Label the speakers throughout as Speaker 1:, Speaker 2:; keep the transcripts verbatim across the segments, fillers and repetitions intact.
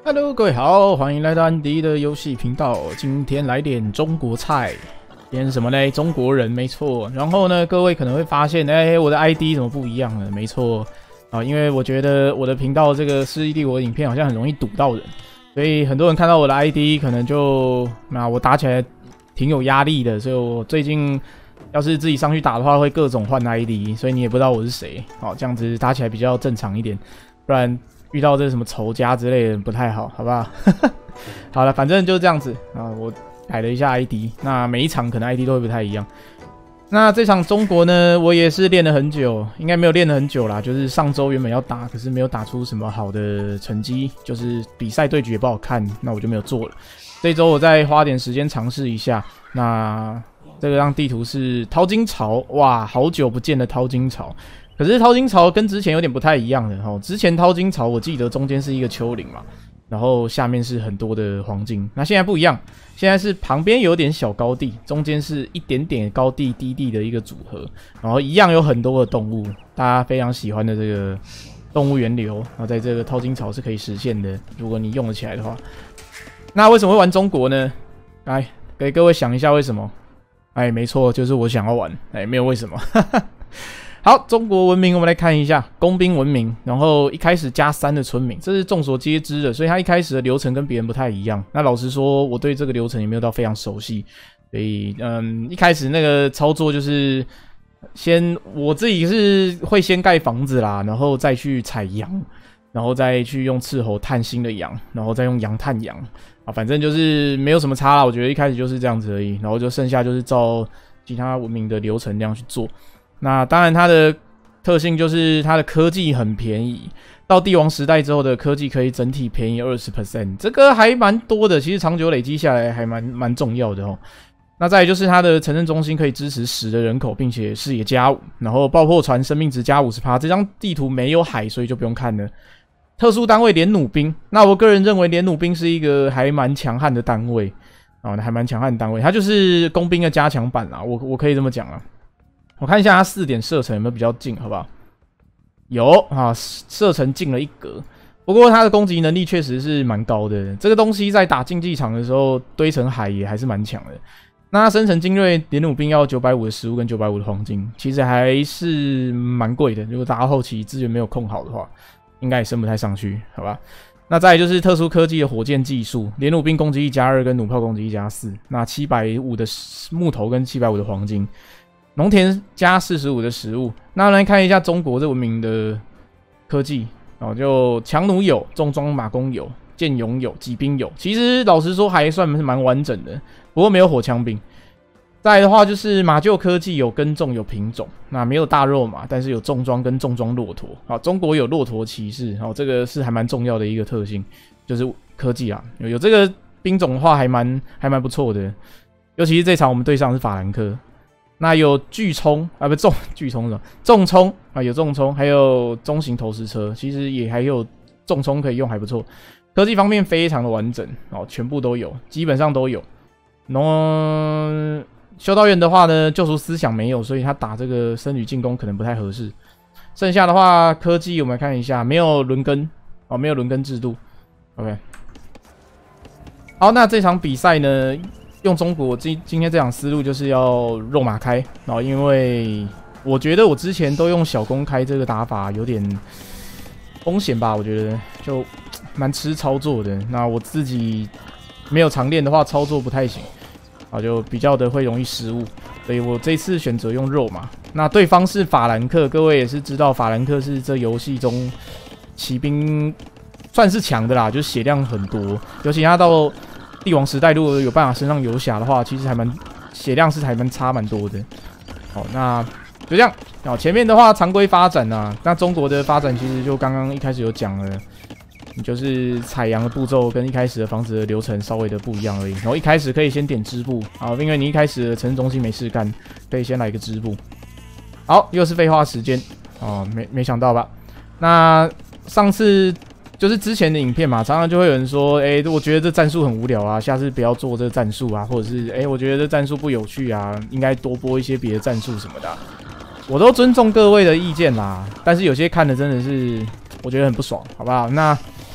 Speaker 1: Hello， 各位好，欢迎来到安迪的游戏频道。今天来点中国菜，今天是什么呢？中国人，没错。然后呢，各位可能会发现，哎、欸，我的 I D 怎么不一样了？没错啊，因为我觉得我的频道这个《世纪帝国》的影片好像很容易堵到人，所以很多人看到我的 I D 可能就那我打起来挺有压力的，所以我最近要是自己上去打的话，会各种换 I D， 所以你也不知道我是谁。好，这样子打起来比较正常一点，不然遇到这什么仇家之类的不太好，好不好？好了，反正就这样子啊。我改了一下 I D， 那每一场可能 I D 都会不太一样。那这场中国呢，我也是练了很久，应该没有练了很久啦。就是上周原本要打，可是没有打出什么好的成绩，就是比赛对局也不好看，那我就没有做了。这周我再花点时间尝试一下。那这个张地图是淘金潮，哇，好久不见的淘金潮。可是淘金潮跟之前有点不太一样的哦。之前淘金潮我记得中间是一个丘陵嘛，然后下面是很多的黄金。那现在不一样，现在是旁边有点小高地，中间是一点点高地低地的一个组合，然后一样有很多的动物，大家非常喜欢的这个动物源流，然后在这个淘金潮是可以实现的，如果你用得起来的话。那为什么会玩中国呢？来给各位想一下为什么？哎，没错，就是我想要玩，哎，没有为什么。好，中国文明我们来看一下工兵文明，然后一开始加三的村民，这是众所皆知的，所以它一开始的流程跟别人不太一样。那老实说，我对这个流程也没有到非常熟悉，所以嗯，一开始那个操作就是先我自己是会先盖房子啦，然后再去采羊，然后再去用斥候探新的羊，然后再用羊探羊啊，反正就是没有什么差啦。我觉得一开始就是这样子而已，然后就剩下就是照其他文明的流程那样去做。那当然，它的特性就是它的科技很便宜，到帝王时代之后的科技可以整体便宜 百分之二十， 这个还蛮多的，其实长久累积下来还蛮蛮重要的哦。那再来就是它的城镇中心可以支持十的人口，并且视野加五，然后爆破船生命值加 百分之五十， 这张地图没有海，所以就不用看了。特殊单位连弩兵，那我个人认为连弩兵是一个还蛮强悍的单位啊，还蛮强悍的单位，它就是工兵的加强版啦，我我可以这么讲啊。我看一下它四点射程有没有比较近，好不好？有啊，射程近了一格。不过它的攻击能力确实是蛮高的，这个东西在打竞技场的时候堆成海也还是蛮强的。那它生成精锐连弩兵要九百五十食物跟九百五十的黄金，其实还是蛮贵的。如果打到后期资源没有控好的话，应该也升不太上去，好吧？那再来就是特殊科技的火箭技术，连弩兵攻击一加二跟弩炮攻击一加四，那七百五的木头跟七百五的黄金。农田加四十五的食物，那来看一下中国这文明的科技哦，就强弩有，重装马弓有，剑勇有，骑兵有，其实老实说还算是蛮完整的，不过没有火枪兵。再来的话就是马厩科技有耕种有品种，那没有大肉马，但是有重装跟重装骆驼。好，中国有骆驼骑士，好，这个是还蛮重要的一个特性，就是科技啊，有有这个兵种的话还蛮还蛮不错的，尤其是这场我们对上的是法兰克。那有巨冲啊，不重巨冲是吧？重冲啊，有重冲，还有中型投石车，其实也还有重冲可以用，还不错。科技方面非常的完整哦，全部都有，基本上都有。然后修道院的话呢，救赎思想没有，所以他打这个僧侣进攻可能不太合适。剩下的话，科技我们来看一下，没有轮耕哦，没有轮耕制度。OK， 好，那这场比赛呢？用中国今今天这场思路就是要肉马开，然后因为我觉得我之前都用小弓开这个打法有点风险吧，我觉得就蛮吃操作的。那我自己没有常练的话，操作不太行啊，就比较的会容易失误，所以我这次选择用肉马。那对方是法兰克，各位也是知道，法兰克是这游戏中骑兵算是强的啦，就是血量很多，尤其他到帝王时代如果有办法身上游侠的话，其实还蛮血量是还蛮差蛮多的。好，那就这样。好，前面的话常规发展啊，那中国的发展其实就刚刚一开始有讲了，你就是采阳的步骤跟一开始的房子的流程稍微的不一样而已。然后一开始可以先点织布啊，因为你一开始的城镇中心没事干，可以先来一个织布。好，又是废话时间哦，没没想到吧？那上次。就是之前的影片嘛，常常就会有人说，哎、欸，我觉得这战术很无聊啊，下次不要做这个战术啊，或者是，哎、欸，我觉得这战术不有趣啊，应该多播一些别的战术什么的、啊。我都尊重各位的意见啦，但是有些看的真的是我觉得很不爽，好不好？那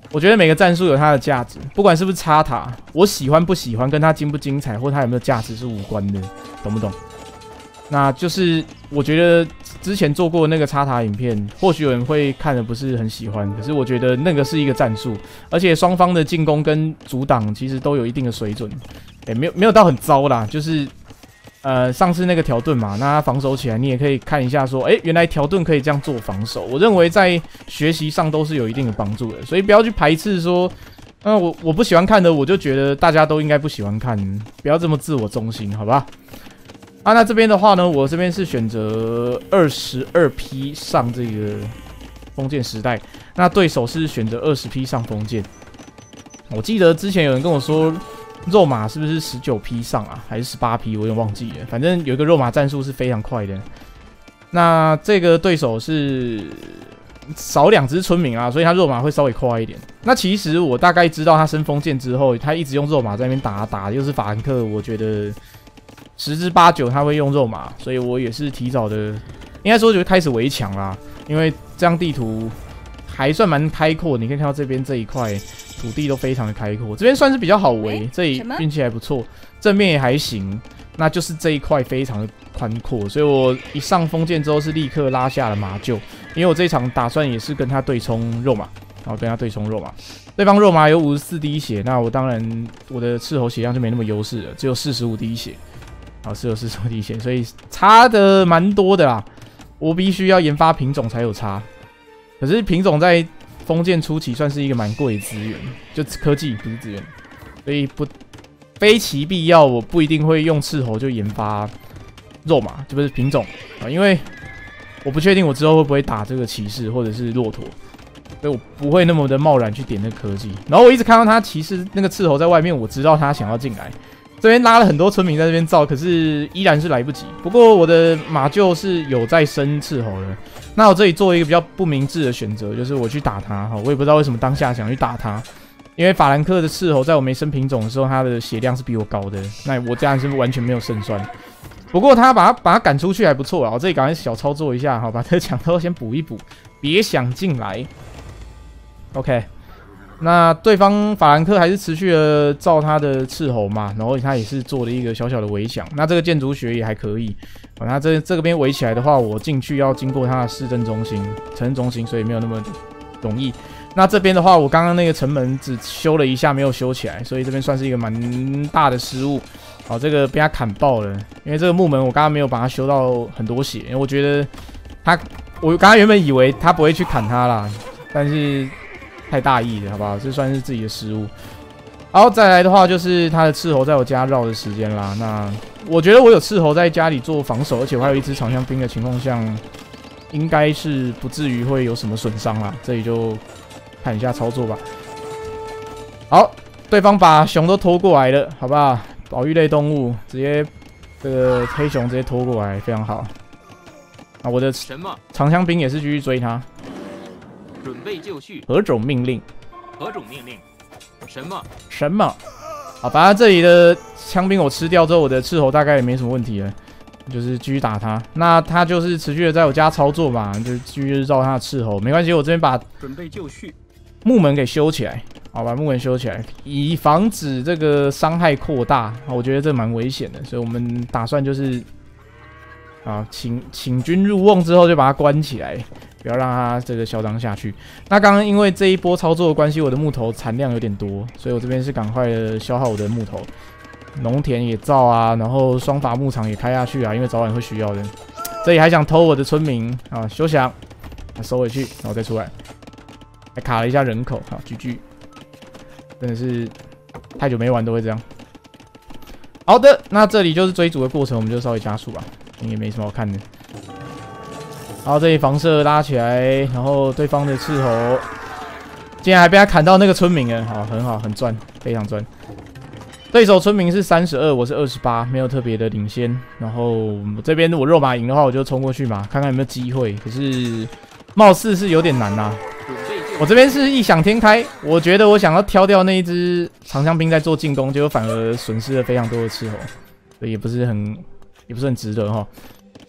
Speaker 1: 我觉得每个战术有它的价值，不管是不是插塔，我喜欢不喜欢，跟它精不精彩或它有没有价值是无关的，懂不懂？那就是我觉得之前做过那个插塔影片，或许有人会看的不是很喜欢，可是我觉得那个是一个战术，而且双方的进攻跟阻挡其实都有一定的水准，哎、欸，没有没有到很糟啦，就是。呃，上次那个条盾嘛，那他防守起来，你也可以看一下说，哎、欸，原来条盾可以这样做防守。我认为在学习上都是有一定的帮助的，所以不要去排斥说，嗯、呃，我我不喜欢看的，我就觉得大家都应该不喜欢看，不要这么自我中心，好吧？啊，那这边的话呢，我这边是选择二十二批上这个封建时代，那对手是选择二十批上封建。我记得之前有人跟我说。肉马是不是十九批上啊？还是十八批？我有点忘记了。反正有一个肉马战术是非常快的。那这个对手是少两只村民啊，所以他肉马会稍微快一点。那其实我大概知道他升封建之后，他一直用肉马在那边打打，又是法兰克，我觉得十之八九他会用肉马，所以我也是提早的，应该说就开始围墙啦。因为这张地图还算蛮开阔，你可以看到这边这一块。土地都非常的开阔，这边算是比较好围，这里运气还不错，正面也还行，那就是这一块非常的宽阔，所以我一上封建之后是立刻拉下了马厩，因为我这一场打算也是跟他对冲肉马，然后跟他对冲肉马，对方肉马有五十四滴血，那我当然我的斥候血量就没那么优势了，只有四十五滴血，好，只有四十五滴血，所以差的蛮多的啦，我必须要研发品种才有差，可是品种在。封建初期算是一个蛮贵的资源，就科技不是资源，所以不非其必要，我不一定会用斥候就研发肉马，就不是品种啊，因为我不确定我之后会不会打这个骑士或者是骆驼，所以我不会那么的贸然去点那个科技。然后我一直看到他骑士那个斥候在外面，我知道他想要进来，这边拉了很多村民在这边造，可是依然是来不及。不过我的马厩是有在升斥候的。那我这里做一个比较不明智的选择，就是我去打他，我也不知道为什么当下想去打他，因为法兰克的斥候在我没升品种的时候，他的血量是比我高的，那我这样是完全没有胜算。不过他把他把他赶出去还不错啊，我这里赶快小操作一下，好，把这个抢头先补一补，别想进来。OK， 那对方法兰克还是持续的造他的斥候嘛，然后他也是做了一个小小的围墙，那这个建筑学也还可以。哦、他这这个边围起来的话，我进去要经过他的市政中心、城镇中心，所以没有那么容易。那这边的话，我刚刚那个城门只修了一下，没有修起来，所以这边算是一个蛮大的失误。好，这个被他砍爆了，因为这个木门我刚刚没有把它修到很多血，因为我觉得他，我刚刚原本以为他不会去砍他啦，但是太大意了，好不好？这算是自己的失误。然后再来的话，就是他的斥候在我家绕的时间啦。那我觉得我有斥候在家里做防守，而且我还有一支长枪兵的情况下，应该是不至于会有什么损伤啦。这里就看一下操作吧。好，对方把熊都拖过来了，好不好？保育类动物直接这个黑熊直接拖过来，非常好。啊，我的长枪兵也是继续追他。
Speaker 2: 准备就绪。
Speaker 1: 何种命令？
Speaker 2: 何种命令？什么？
Speaker 1: 什么？好，反正这里的枪兵我吃掉之后，我的斥候大概也没什么问题了，就是继续打他。那他就是持续的在我家操作嘛，就继续绕他的斥候，没关系，我这边把
Speaker 2: 准备就绪
Speaker 1: 木门给修起来，好，把木门修起来，以防止这个伤害扩大。我觉得这蛮危险的，所以我们打算就是啊，请请君入瓮之后就把它关起来。不要让它这个嚣张下去。那刚刚因为这一波操作的关系，我的木头产量有点多，所以我这边是赶快的消耗我的木头。农田也造啊，然后双伐牧场也开下去啊，因为早晚会需要的。这里还想偷我的村民啊，休想！收回去，然后再出来。还卡了一下人口，好 ，G G， 真的是太久没玩都会这样。好的，那这里就是追逐的过程，我们就稍微加速吧，也没什么好看的。然后这里房舍拉起来，然后对方的斥候竟然还被他砍到那个村民了，好，很好，很赚，非常赚。对手村民是三十二，我是二十八，没有特别的领先。然后这边我肉马赢的话，我就冲过去嘛，看看有没有机会。可是貌似是有点难啦、啊。我这边是异想天开，我觉得我想要挑掉那一只长枪兵在做进攻，结果反而损失了非常多的斥候，所以也不是很也不是很值得哈。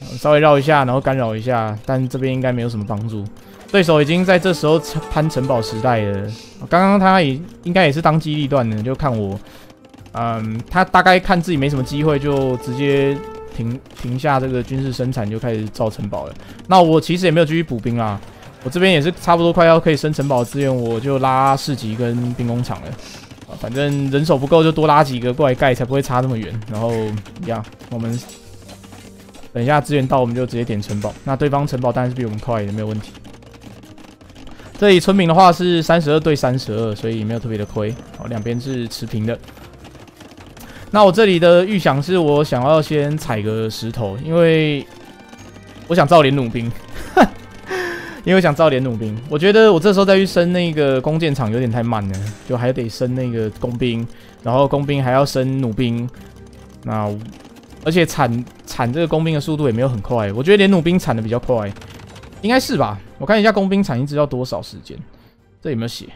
Speaker 1: 稍微绕一下，然后干扰一下，但这边应该没有什么帮助。对手已经在这时候攀城堡时代了，刚刚他也应该也是当机立断的，就看我，嗯，他大概看自己没什么机会，就直接停停下这个军事生产，就开始造城堡了。那我其实也没有继续补兵啦，我这边也是差不多快要可以升城堡的资源，我就拉市集跟兵工厂了。反正人手不够，就多拉几个过来盖，才不会差那么远。然后一样，我们等一下资源到，我们就直接点城堡。那对方城堡当然是比我们快的，没有问题。这里村民的话是三十二对三十二，所以没有特别的亏。好，两边是持平的。那我这里的预想是我想要先踩个石头，因为我想造连弩兵。因为我想造连弩兵，我觉得我这时候再去升那个弓箭场有点太慢了，就还得升那个工兵，然后工兵还要升弩兵，那而且产产这个工兵的速度也没有很快，我觉得连弩兵产的比较快，应该是吧？我看一下工兵产一支要多少时间，这有没有写？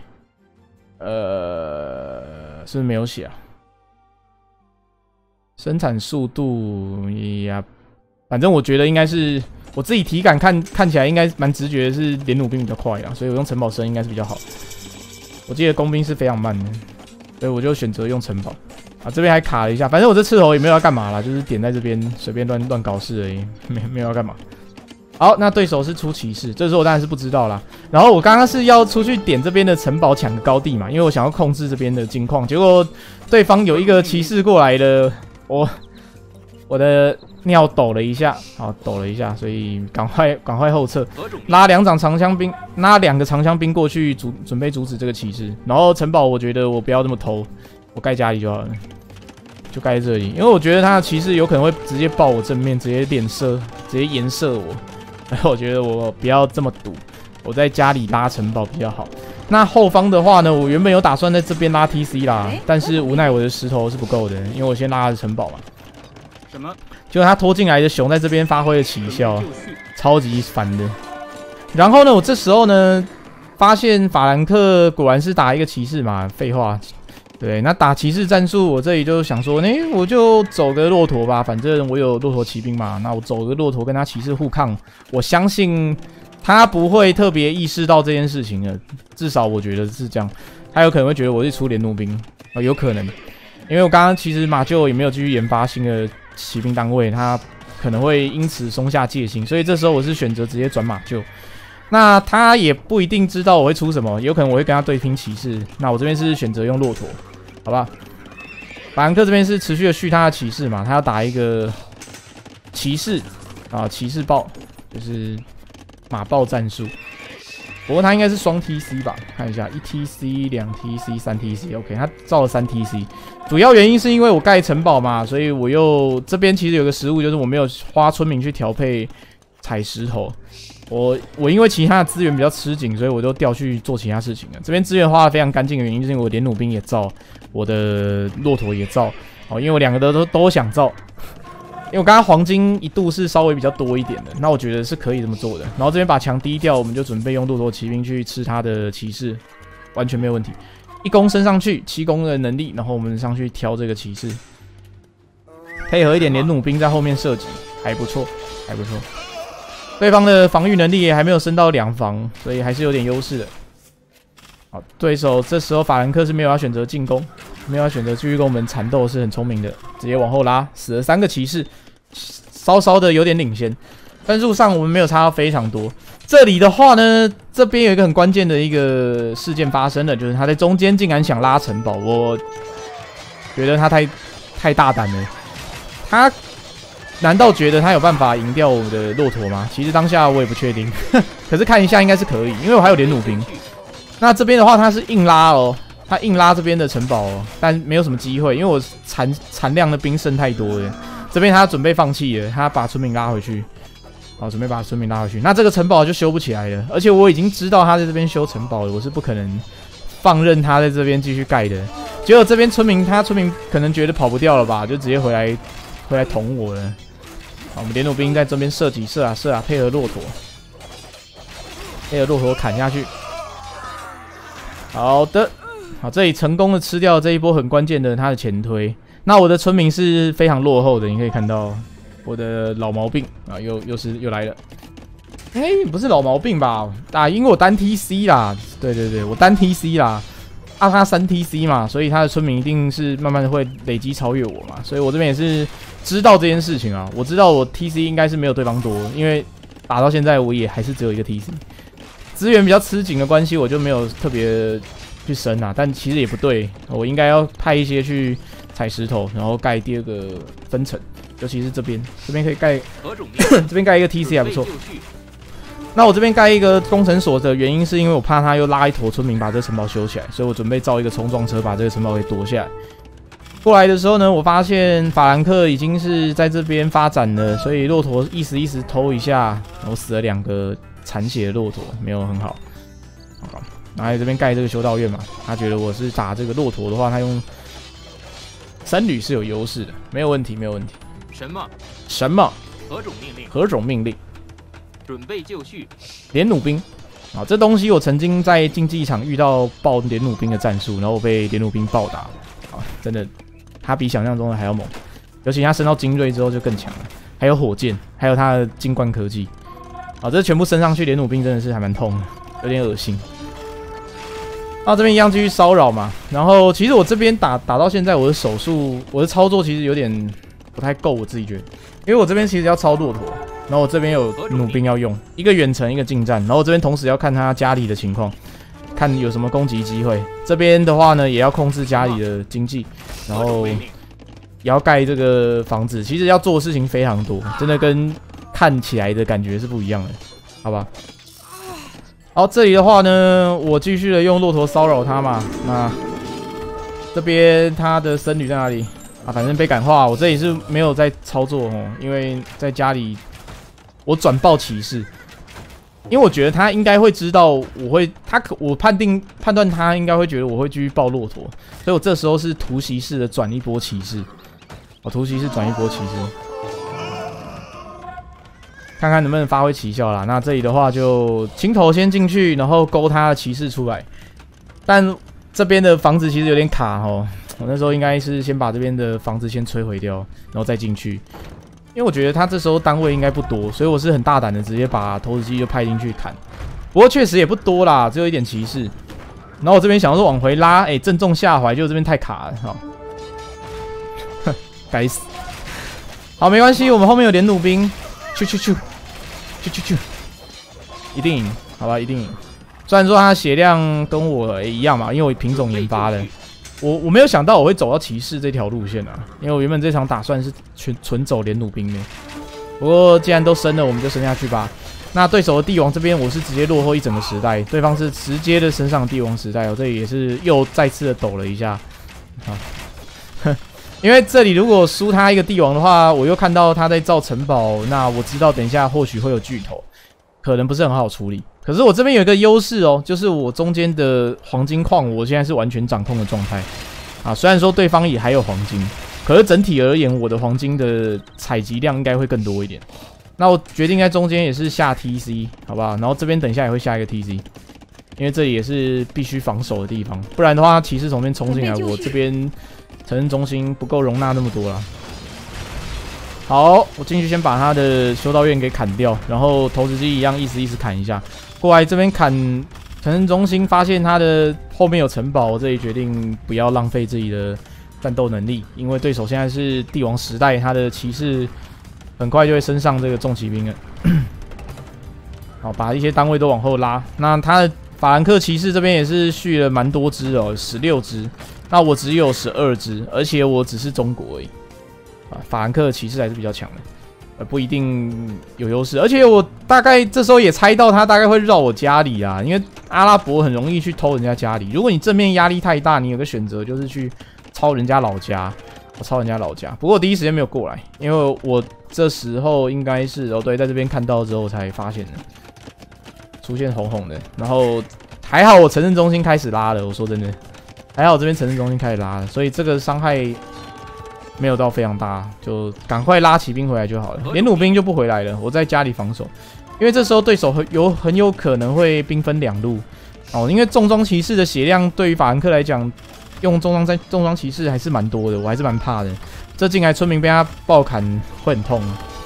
Speaker 1: 呃，是不是没有写啊？生产速度呀，反正我觉得应该是。我自己体感看看起来应该蛮直觉的是连弩兵比较快啊，所以我用城堡升应该是比较好。我记得工兵是非常慢的，所以我就选择用城堡。啊，这边还卡了一下，反正我这刺头也没有要干嘛啦，就是点在这边随便乱乱搞事而已，没没有要干嘛。好，那对手是出骑士，这时候我当然是不知道啦。然后我刚刚是要出去点这边的城堡抢个高地嘛，因为我想要控制这边的金矿，结果对方有一个骑士过来了，我我的。尿抖了一下，好抖了一下，所以赶快赶快后撤，拉两长长枪兵，拉两个长枪兵过去阻准备阻止这个骑士。然后城堡，我觉得我不要这么偷，我盖家里就好了，就盖这里，因为我觉得他的骑士有可能会直接爆我正面，直接连射，直接颜射我。然后我觉得我不要这么赌，我在家里拉城堡比较好。那后方的话呢，我原本有打算在这边拉 T C 啦，但是无奈我的石头是不够的，因为我先拉了城堡嘛。
Speaker 2: 什么？
Speaker 1: 就他拖进来的熊在这边发挥了奇效，超级烦的。然后呢，我这时候呢发现法兰克果然是打一个骑士嘛，废话。对，那打骑士战术，我这里就想说，呢、欸，我就走个骆驼吧，反正我有骆驼骑兵嘛。那我走个骆驼跟他骑士互抗，我相信他不会特别意识到这件事情的，至少我觉得是这样。他有可能会觉得我是出连弩兵，哦，有可能，因为我刚刚其实马厩也没有继续研发新的。骑兵单位，他可能会因此松下戒心，所以这时候我是选择直接转马厩。那他也不一定知道我会出什么，有可能我会跟他对拼骑士。那我这边是选择用骆驼，好吧？法兰克这边是持续的续他的骑士嘛，他要打一个骑士啊，骑士豹，就是马豹战术。不过他应该是双 T C 吧？看一下，一 T C、两 T C、三 T C。OK， 他造了三 T C。主要原因是因为我盖城堡嘛，所以我又这边其实有个失误，就是我没有花村民去调配采石头。我我因为其他的资源比较吃紧，所以我就调去做其他事情了。这边资源花的非常干净的原因，就是因为我连弩兵也造，我的骆驼也造。哦，因为我两个都都都想造。因为我刚刚黄金一度是稍微比较多一点的，那我觉得是可以这么做的。然后这边把墙低调，我们就准备用骆驼骑兵去吃他的骑士，完全没有问题。一攻升上去，七攻的能力，然后我们上去挑这个骑士，配合一点连弩兵在后面射击，还不错，还不错。对方的防御能力也还没有升到两防，所以还是有点优势的。好，对手这时候法兰克是没有要选择进攻，没有要选择继续跟我们缠斗，是很聪明的，直接往后拉，死了三个骑士，稍稍的有点领先。分数上我们没有差到非常多。这里的话呢，这边有一个很关键的一个事件发生了，就是他在中间竟然想拉城堡，我觉得他太太大胆了。他难道觉得他有办法赢掉我的骆驼吗？其实当下我也不确定，可是看一下应该是可以，因为我还有连弩兵。那这边的话他是硬拉哦，他硬拉这边的城堡哦，但没有什么机会，因为我残残量的兵剩太多了。这边他准备放弃了，他把村民拉回去。好，准备把村民拉回去，那这个城堡就修不起来了。而且我已经知道他在这边修城堡了，我是不可能放任他在这边继续盖的。结果这边村民，他村民可能觉得跑不掉了吧，就直接回来回来捅我了。好，我们连弩兵在这边射击，射啊射啊，配合骆驼，配合骆驼砍下去。好的，好，这里成功的吃掉这一波很关键的他的前推。那我的村民是非常落后的，你可以看到。 我的老毛病啊，又又是又来了。哎、欸，不是老毛病吧？啊，因为我单 T C 啦，对对对，我单 T C 啦。啊，他三 T C 嘛，所以他的村民一定是慢慢会累积超越我嘛，所以我这边也是知道这件事情啊。我知道我 T C 应该是没有对方多，因为打到现在我也还是只有一个 T C， 资源比较吃紧的关系，我就没有特别去升啊。但其实也不对，我应该要派一些去采石头，然后盖第二个分层，尤其是这边，这边可以盖，这边盖一个 T C 还不错。那我这边盖一个工程所的原因，是因为我怕他又拉一坨村民把这个城堡修起来，所以我准备造一个冲撞车把这个城堡给夺下来。过来的时候呢，我发现法兰克已经是在这边发展了，所以骆驼一时一时偷一下，我死了两个残血的骆驼，没有很好。好，然后在这边盖这个修道院嘛，他觉得我是打这个骆驼的话，他用三旅是有优势的，没有问题，没有问题。
Speaker 2: 什么？
Speaker 1: 什么？
Speaker 2: 何种命令？
Speaker 1: 何种命令？
Speaker 2: 准备就绪，
Speaker 1: 连弩兵啊，这东西我曾经在竞技场遇到爆连弩兵的战术，然后我被连弩兵暴打啊，真的，他比想象中的还要猛，尤其他升到精锐之后就更强了，还有火箭，还有他的金冠科技，啊，这全部升上去，连弩兵真的是还蛮痛的，有点恶心。那这边一样继续骚扰嘛，然后其实我这边打打到现在，我的手速，我的操作其实有点不太够，我自己觉得，因为我这边其实要操骆驼。然后我这边有弩兵要用，一个远程，一个近战。然后我这边同时要看他家里的情况，看有什么攻击机会。这边的话呢，也要控制家里的经济，然后也要盖这个房子。其实要做的事情非常多，真的跟看起来的感觉是不一样的，好吧？好，这里的话呢，我继续的用骆驼骚扰他嘛。那这边他的僧侣在哪里啊？反正被感化，我这里是没有在操作哦，因为在家里。我转爆骑士，因为我觉得他应该会知道我会，他可我判定判断他应该会觉得我会继续爆骆驼，所以我这时候是突袭式的转一波骑士，我突袭式转一波骑士，看看能不能发挥奇效啦。那这里的话就青头先进去，然后勾他的骑士出来，但这边的房子其实有点卡哦，我那时候应该是先把这边的房子先摧毁掉，然后再进去。因为我觉得他这时候单位应该不多，所以我是很大胆的直接把投石机就派进去砍。不过确实也不多啦，只有一点骑士。然后我这边想要说往回拉，哎、欸，正中下怀，就这边太卡了，好，哼，该死。好，没关系，我们后面有连弩兵，咻咻咻，咻咻咻，一定赢，好吧，一定赢。虽然说他血量跟我也一样嘛，因为我品种研发的。我我没有想到我会走到骑士这条路线啊，因为我原本这场打算是纯纯走连弩兵的。不过既然都升了，我们就升下去吧。那对手的帝王这边，我是直接落后一整个时代，对方是直接的升上帝王时代。我这里也是又再次的抖了一下，啊，因为这里如果输他一个帝王的话，我又看到他在造城堡，那我知道等一下或许会有巨头，可能不是很好处理。可是我这边有一个优势哦，就是我中间的黄金矿，我现在是完全掌控的状态啊。虽然说对方也还有黄金，可是整体而言，我的黄金的采集量应该会更多一点。那我决定在中间也是下 T C， 好不好？然后这边等一下也会下一个 T C， 因为这里也是必须防守的地方，不然的话骑士从那边冲进来，我这边城镇中心不够容纳那么多啦。好，我进去先把他的修道院给砍掉，然后投石机一样意思意思砍一下。过来这边砍城镇中心，发现他的后面有城堡，我这里决定不要浪费自己的战斗能力，因为对手现在是帝王时代，他的骑士很快就会升上这个重骑兵了。好，把一些单位都往后拉。那他的法兰克骑士这边也是续了蛮多只哦，十六只。那我只有十二只，而且我只是中国而已。啊，法兰克的骑士还是比较强的。呃，不一定有优势，而且我大概这时候也猜到他大概会绕我家里啊，因为阿拉伯很容易去偷人家家里。如果你正面压力太大，你有个选择就是去抄人家老家，我抄人家老家。不过我第一时间没有过来，因为我这时候应该是哦对，在这边看到之后才发现的，出现红红的，然后还好我城镇中心开始拉了，我说真的，还好我这边城镇中心开始拉了，所以这个伤害没有到非常大，就赶快拉骑兵回来就好了。连弩兵就不回来了，我在家里防守，因为这时候对手很有很有可能会兵分两路哦。因为重装骑士的血量对于法兰克来讲，用重装在重装骑士还是蛮多的，我还是蛮怕的。这进来村民被他暴砍会很痛。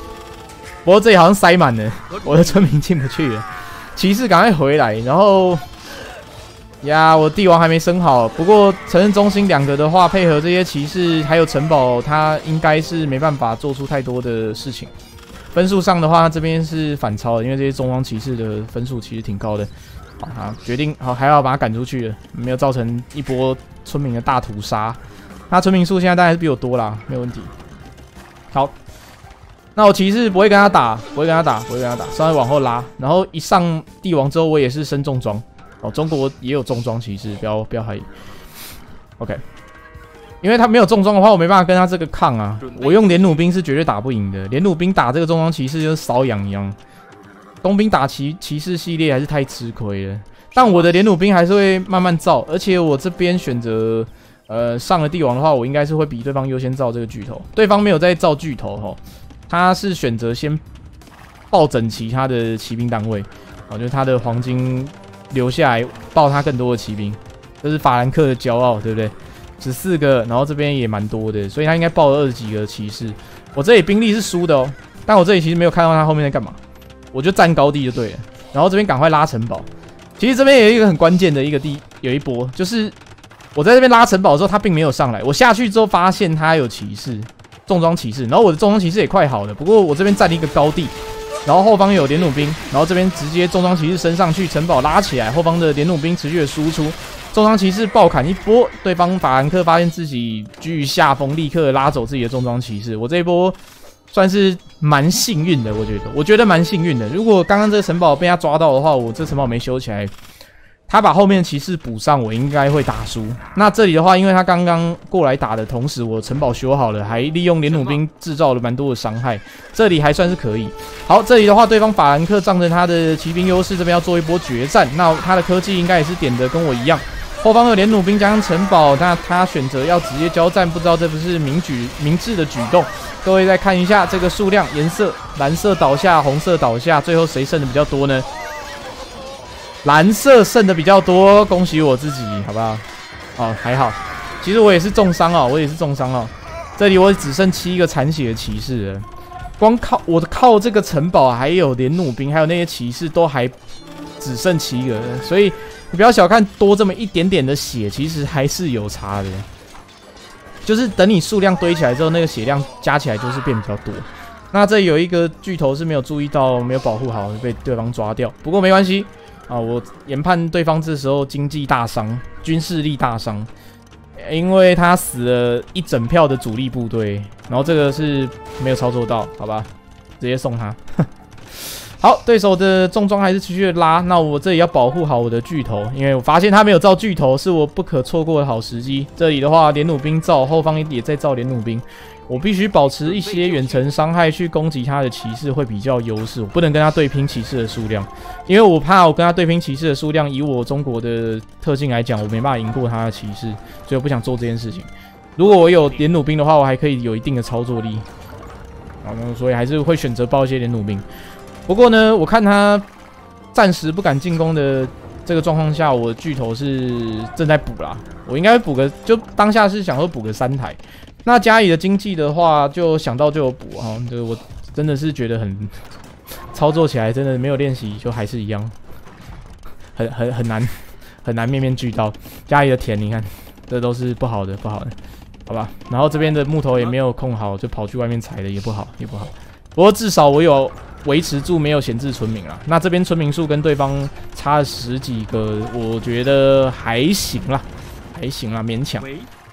Speaker 1: 不过这里好像塞满了，我的村民进不去了。骑士赶快回来，然后呀，我帝王还没升好。不过城镇中心两个的话，配合这些骑士还有城堡，他应该是没办法做出太多的事情。分数上的话，这边是反超的，因为这些中方骑士的分数其实挺高的。好，他决定好还要把他赶出去了，没有造成一波村民的大屠杀。他村民数现在当然是比我多啦，没有问题。好。那我骑士不会跟他打，不会跟他打，不会跟他打，稍微往后拉，然后一上帝王之后，我也是升重装哦。中国也有重装骑士，不要不要怀疑。OK， 因为他没有重装的话，我没办法跟他这个抗啊。我用连弩兵是绝对打不赢的，连弩兵打这个重装骑士就是瘙痒一样。冬兵打骑骑士系列还是太吃亏了，但我的连弩兵还是会慢慢造，而且我这边选择呃上了帝王的话，我应该是会比对方优先造这个巨头，对方没有在造巨头吼。他是选择先爆整齐他的骑兵单位，啊，就是他的黄金留下来爆他更多的骑兵，这是法兰克的骄傲，对不对？十四个，然后这边也蛮多的，所以他应该爆了二十几个骑士。我这里兵力是输的哦，但我这里其实没有看到他后面在干嘛，我就占高地就对了。然后这边赶快拉城堡，其实这边有一个很关键的一个地，有一波就是我在这边拉城堡的时候，他并没有上来，我下去之后发现他有骑士。重装骑士，然后我的重装骑士也快好了，不过我这边占了一个高地，然后后方有连弩兵，然后这边直接重装骑士升上去，城堡拉起来，后方的连弩兵持续的输出，重装骑士爆砍一波，对方法兰克发现自己居于下风，立刻拉走自己的重装骑士。我这一波算是蛮幸运的，我觉得，我觉得蛮幸运的。如果刚刚这个城堡被他抓到的话，我这城堡没修起来。他把后面的骑士补上，我应该会打输。那这里的话，因为他刚刚过来打的同时，我城堡修好了，还利用连弩兵制造了蛮多的伤害，这里还算是可以。好，这里的话，对方法兰克仗着他的骑兵优势，这边要做一波决战。那他的科技应该也是点的跟我一样。后方有连弩兵加上城堡，那他选择要直接交战，不知道这不是明举明智的举动。各位再看一下这个数量颜色，蓝色倒下，红色倒下，最后谁胜的比较多呢？蓝色胜的比较多，恭喜我自己，好不好？哦，还好。其实我也是重伤哦，我也是重伤哦。这里我只剩七个残血的骑士了，光靠我靠这个城堡，还有连弩兵，还有那些骑士都还只剩七个，所以你不要小看多这么一点点的血，其实还是有差的。就是等你数量堆起来之后，那个血量加起来就是变比较多。那这里有一个巨头是没有注意到，没有保护好，被对方抓掉。不过没关系。啊，我研判对方这时候经济大伤，军事力大伤，因为他死了一整票的主力部队，然后这个是没有操作到，好吧，直接送他。好，对手的重装还是持续的拉，那我这里要保护好我的巨头，因为我发现他没有造巨头，是我不可错过的好时机。这里的话，连弩兵造，后方也在造连弩兵。我必须保持一些远程伤害去攻击他的骑士会比较优势，我不能跟他对拼骑士的数量，因为我怕我跟他对拼骑士的数量，以我中国的特性来讲，我没办法赢过他的骑士，所以我不想做这件事情。如果我有连弩兵的话，我还可以有一定的操作力，好，所以还是会选择爆一些连弩兵。不过呢，我看他暂时不敢进攻的这个状况下，我巨头是正在补啦，我应该补个，就当下是想说补个三台。那家里的经济的话，就想到就有补哈，就我真的是觉得很操作起来真的没有练习，就还是一样，很很很难很难面面俱到。家里的田你看，这都是不好的不好的，好吧。然后这边的木头也没有控好，就跑去外面采的也不好也不好。不过至少我有维持住，没有闲置村民啦。那这边村民数跟对方差了十几个，我觉得还行啦，还行啦，勉强。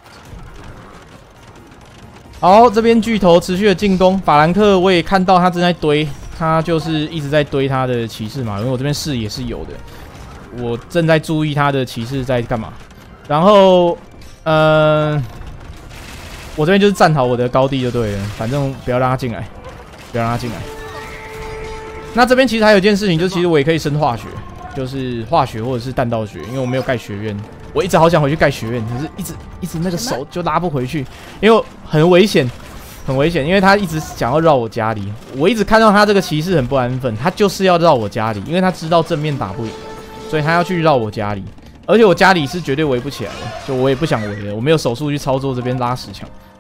Speaker 1: 好，这边巨头持续的进攻，法兰克我也看到他正在堆，他就是一直在堆他的骑士嘛，因为我这边视野是有的，我正在注意他的骑士在干嘛。然后，嗯、呃，我这边就是站好我的高地就对了，反正不要让他进来，不要让他进来。那这边其实还有一件事情，就是其实我也可以升化学，就是化学或者是弹道学，因为我没有盖学院。我一直好想回去盖学院，可是一直一直那个手就拉不回去，因为很危险，很危险，因为他一直想要绕我家里。我一直看到他这个骑士很不安分，他就是要绕我家里，因为他知道正面打不赢，所以他要去绕我家里。而且我家里是绝对围不起来的，就我也不想围了，我没有手速去操作这边拉石墙，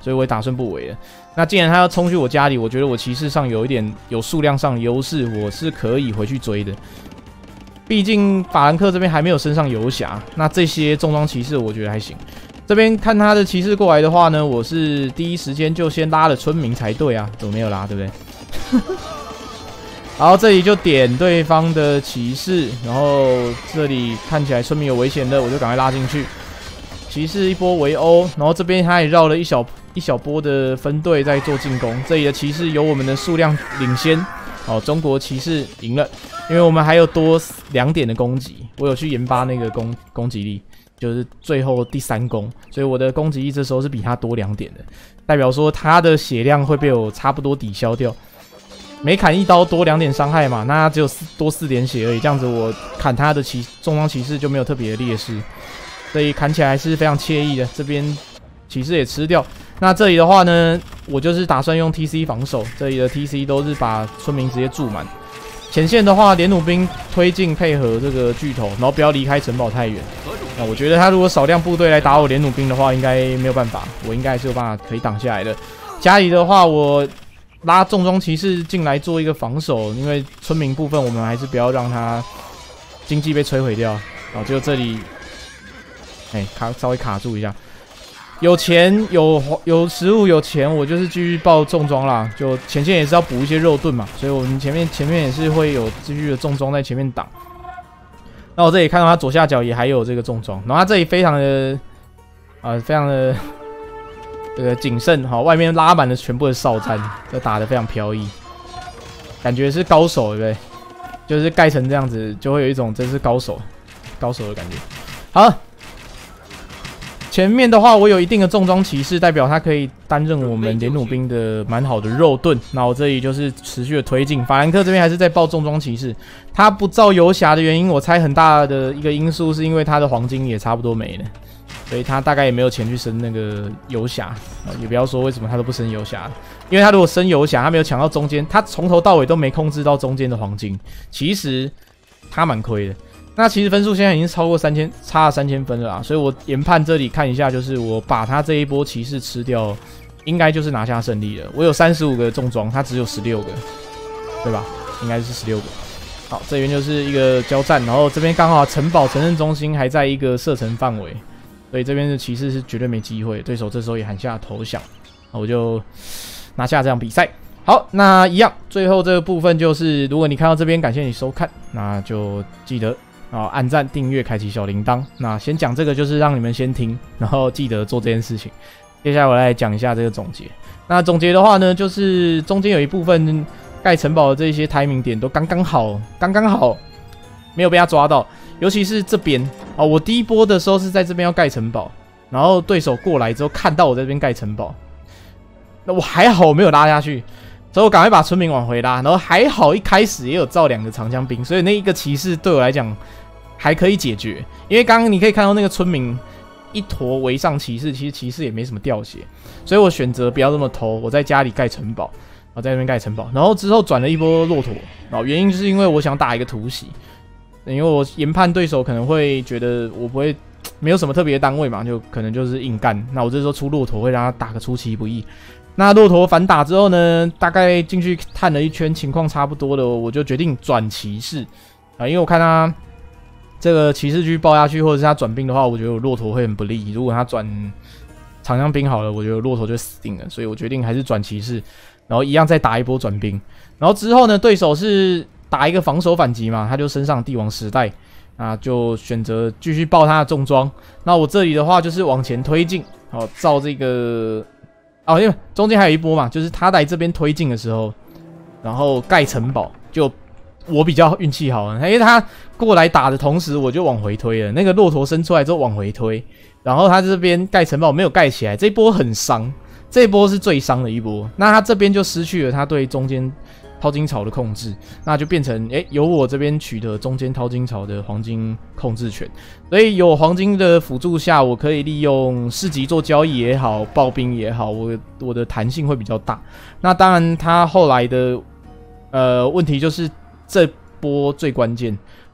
Speaker 1: 所以我也打算不围了。那既然他要冲去我家里，我觉得我骑士上有一点有数量上的优势，我是可以回去追的。毕竟法兰克这边还没有升上游侠，那这些重装骑士我觉得还行。这边看他的骑士过来的话呢，我是第一时间就先拉了村民才对啊，怎么没有拉，对不对？然后这里就点对方的骑士，然后这里看起来村民有危险的，我就赶快拉进去。骑士一波围殴，然后这边他也绕了一小一小波的分队在做进攻。这里的骑士有我们的数量领先，哦，中国骑士赢了，因为我们还有多两点的攻击，我有去研发那个攻攻击力，就是最后第三攻，所以我的攻击力这时候是比他多两点的，代表说他的血量会被我差不多抵消掉。每砍一刀多两点伤害嘛，那他只有四多四点血而已，这样子我砍他的骑重装骑士就没有特别的劣势，所以砍起来是非常惬意的。这边骑士也吃掉，那这里的话呢，我就是打算用 T C 防守，这里的 T C 都是把村民直接驻满。前线的话，连弩兵推进配合这个巨头，然后不要离开城堡太远。那我觉得他如果少量部队来打我连弩兵的话，应该没有办法，我应该还是有办法可以挡下来的。家里的话，我拉重装骑士进来做一个防守，因为村民部分我们还是不要让他经济被摧毁掉。哦，就这里，哎、欸，卡稍微卡住一下。有钱有有食物有钱，我就是继续爆重装啦。就前线也是要补一些肉盾嘛，所以我们前面前面也是会有继续的重装在前面挡。那我这里看到他左下角也还有这个重装，然后他这里非常的啊、呃、非常的。这个谨慎哈，外面拉满了全部的哨站，这打得非常飘逸，感觉是高手，对不对？就是盖成这样子，就会有一种真是高手、高手的感觉。好，前面的话我有一定的重装骑士，代表他可以担任我们连弩兵的蛮好的肉盾。那我这里就是持续的推进，法兰克这边还是在爆重装骑士。他不造游侠的原因，我猜很大的一个因素是因为他的黄金也差不多没了。所以他大概也没有钱去升那个游侠，也不要说为什么他都不升游侠，因为他如果升游侠，他没有抢到中间，他从头到尾都没控制到中间的黄金，其实他蛮亏的。那其实分数现在已经超过三千，差了三千分了啦，所以我研判这里看一下，就是我把他这一波骑士吃掉，应该就是拿下胜利了。我有三十五个重装，他只有十六个，对吧？应该是十六个。好，这边就是一个交战，然后这边刚好城堡城镇中心还在一个射程范围。所以这边的骑士是绝对没机会，对手这时候也喊下投降，我就拿下这场比赛。好，那一样，最后这个部分就是，如果你看到这边，感谢你收看，那就记得啊按赞、订阅、开启小铃铛。那先讲这个，就是让你们先听，然后记得做这件事情。接下来我来讲一下这个总结。那总结的话呢，就是中间有一部分盖城堡的这些 timing 点都刚刚好，刚刚好，没有被他抓到。尤其是这边哦，我第一波的时候是在这边要盖城堡，然后对手过来之后看到我在这边盖城堡，那我还好我没有拉下去，所以我赶快把村民往回拉，然后还好一开始也有造两个长枪兵，所以那一个骑士对我来讲还可以解决，因为刚刚你可以看到那个村民一坨围上骑士，其实骑士也没什么掉血，所以我选择不要这么偷，我在家里盖城堡，我在那边盖城堡，然后之后转了一波骆驼，然后原因就是因为我想打一个突袭。因为我研判对手可能会觉得我不会没有什么特别的单位嘛，就可能就是硬干。那我这时候出骆驼会让他打个出其不意。那骆驼反打之后呢，大概进去探了一圈，情况差不多的，我就决定转骑士啊，因为我看他这个骑士继续爆下去，或者是他转兵的话，我觉得我骆驼会很不利。如果他转长枪兵好了，我觉得骆驼就死定了，所以我决定还是转骑士，然后一样再打一波转兵。然后之后呢，对手是打一个防守反击嘛，他就升上帝王时代，啊，就选择继续爆他的重装。那我这里的话就是往前推进，好，照这个，哦，因为中间还有一波嘛，就是他来这边推进的时候，然后盖城堡，就我比较运气好，因为他过来打的同时，我就往回推了。那个骆驼伸出来之后往回推，然后他这边盖城堡没有盖起来，这一波很伤，这一波是最伤的一波。那他这边就失去了他对中间淘金槽的控制，那就变成诶由我这边取得中间淘金槽的黄金控制权。所以有黄金的辅助下，我可以利用市集做交易也好，爆兵也好，我我的弹性会比较大。那当然，他后来的呃问题就是这波最关键，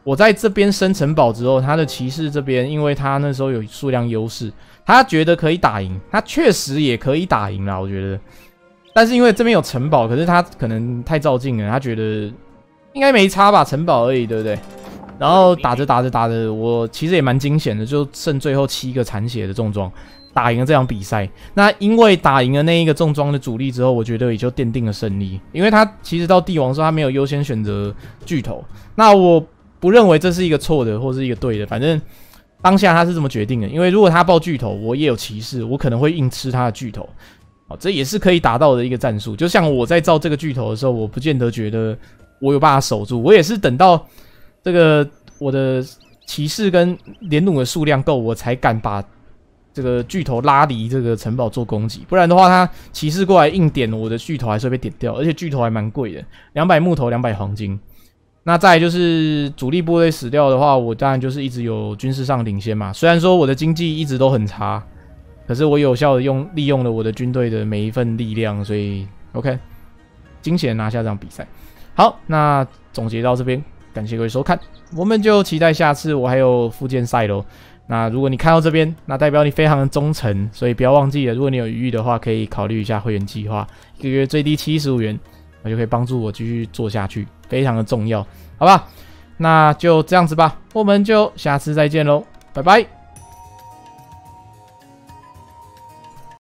Speaker 1: 我在这边升城堡之后，他的骑士这边，因为他那时候有数量优势，他觉得可以打赢，他确实也可以打赢啦，我觉得。但是因为这边有城堡，可是他可能太照进了，他觉得应该没差吧，城堡而已，对不对？然后打着打着打着，我其实也蛮惊险的，就剩最后七个残血的重装，打赢了这场比赛。那因为打赢了那一个重装的主力之后，我觉得也就奠定了胜利，因为他其实到帝王的时候，他没有优先选择巨头。那我不认为这是一个错的，或是一个对的，反正当下他是这么决定的。因为如果他爆巨头，我也有骑士，我可能会硬吃他的巨头。这也是可以达到的一个战术，就像我在造这个巨头的时候，我不见得觉得我有办法守住，我也是等到这个我的骑士跟连弩的数量够，我才敢把这个巨头拉离这个城堡做攻击，不然的话，他骑士过来硬点，我的巨头还是会被点掉，而且巨头还蛮贵的，两百木头，两百黄金。那再来就是主力部队死掉的话，我当然就是一直有军事上领先嘛，虽然说我的经济一直都很差。可是我有效的用利用了我的军队的每一份力量，所以 OK， 惊险拿下这场比赛。好，那总结到这边，感谢各位收看，我们就期待下次我还有附件赛咯。那如果你看到这边，那代表你非常的忠诚，所以不要忘记了，如果你有余裕的话，可以考虑一下会员计划，一个月最低七十五元，那就可以帮助我继续做下去，非常的重要，好吧？那就这样子吧，我们就下次再见咯，拜拜。